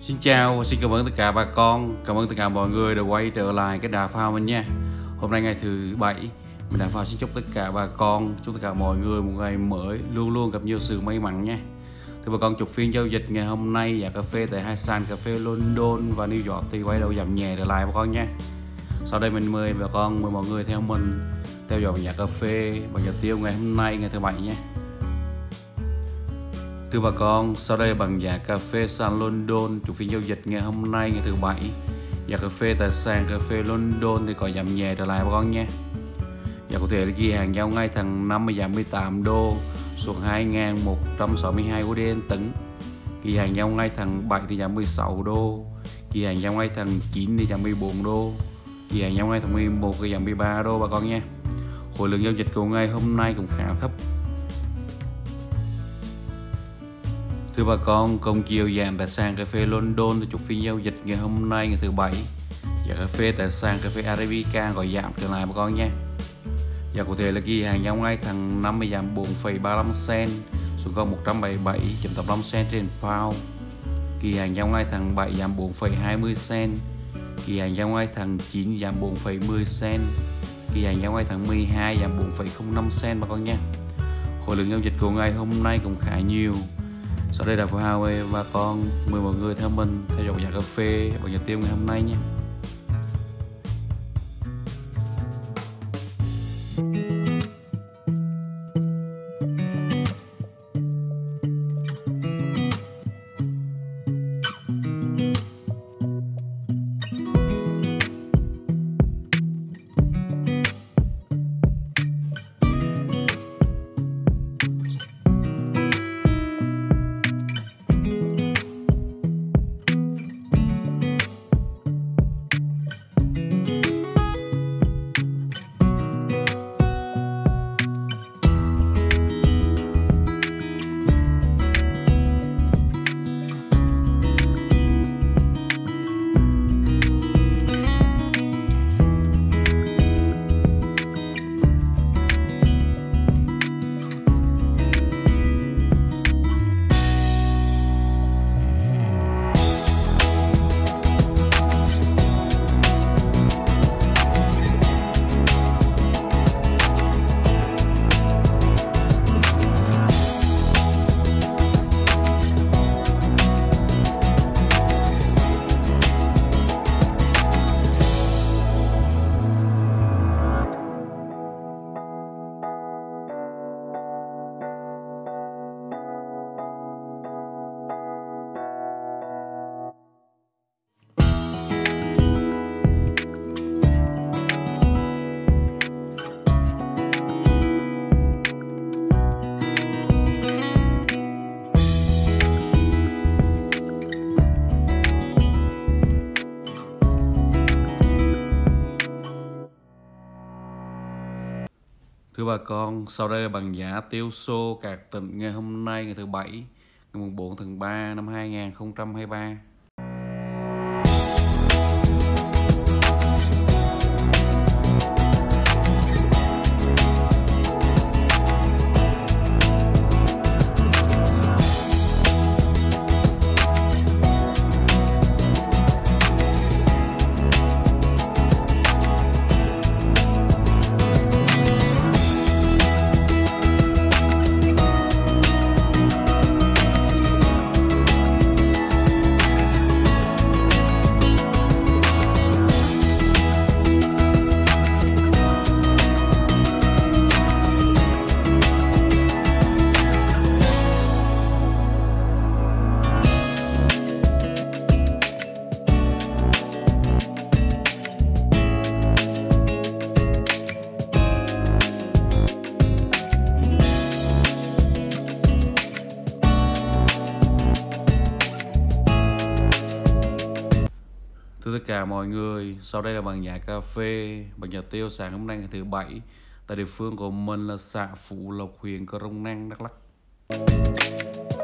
Xin chào và xin cảm ơn tất cả bà con, cảm ơn tất cả mọi người đã quay trở lại cái Đà Phao mình nha. Hôm nay ngày thứ bảy, mình Đà Phao xin chúc tất cả bà con, chúc tất cả mọi người một ngày mới luôn luôn gặp nhiều sự may mắn nha. Thì bà con chụp phiên giao dịch ngày hôm nay giá cà phê tại hai sàn cà phê London và New York thì quay đầu giảm nhẹ trở lại bà con nha. Sau đây mình mời bà con, mời mọi người theo mình theo dõi giá cà phê và giá tiêu ngày hôm nay ngày thứ bảy nha. Thưa bà con, sau đây bằng giá cà phê sàn London chủ phiên giao dịch ngày hôm nay ngày thứ bảy. Giá cà phê tại sàn cà phê London thì có giảm nhẹ trở lại bà con nha. Giá cụ thể là ghi hàng giao ngay tháng 5 giảm 18 đô xuống 2.162 USD tấn. Kỳ hàng giao ngay tháng 7 thì giảm 16 đô. Kỳ hàng giao ngay tháng 9 thì giảm 14 đô. Kỳ hàng giao ngay tháng 11 thì giảm 13 đô bà con nha. Khối lượng giao dịch của ngày hôm nay cũng khá thấp. Thưa bà con, cùng chiều giảm tại sàn cà phê London thì chục phiên giao dịch ngày hôm nay ngày thứ bảy. Giá cà phê tại sàn cà phê Arabica có giảm trở lại bà con nha. Giá cụ thể là ghi hàng giao ngay tháng 5 giảm 4,35 cent xuống còn 177,85 cent trên pound. Kỳ hàng giao ngay tháng 7 giảm 4,20 cent. Kỳ hàng giao ngay tháng 9 giảm 4,10 cent. Kỳ hàng giao ngay tháng 12 giảm 4,05 cent bà con nha. Khối lượng giao dịch của ngày hôm nay cũng khá nhiều. Sau đây là Phú Hào và con mời mọi người theo mình theo dõi giá cà phê và giá tiêu ngày hôm nay nhé. Thưa bà con, sau đây là bằng giá tiêu xô các tỉnh ngày hôm nay ngày thứ bảy, ngày 4 tháng 3 năm 2023. Thưa tất cả mọi người, sau đây là bằng giá cà phê, bằng giá tiêu sáng hôm nay ngày thứ bảy tại địa phương của mình là xã Phú Lộc, huyện Crong Năng, Đắk Lắk.